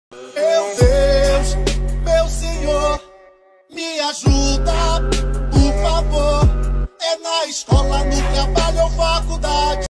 Meu Deus, meu Senhor, me ajuda, por favor. É na escola, no trabalho ou faculdade.